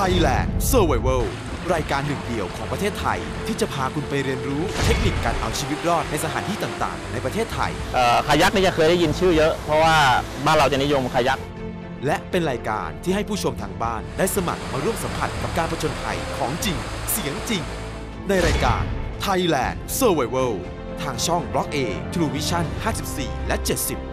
Thailand Survival รายการหนึ่งเดียวของประเทศไทยที่จะพาคุณไปเรียนรู้เทคนิคการเอาชีวิตรอดในสถานที่ต่างๆในประเทศไทยคายักนี่จะเคยได้ยินชื่อเยอะเพราะว่าบ้านเราจะนิยมคายักและเป็นรายการที่ให้ผู้ชมทางบ้านได้สมัครมาร่วมสัมผัสกับการผจญภัยของจริงเสียงจริงในรายการ Thailand Survival ทางช่องบล็อก A True Vision 54 และ 70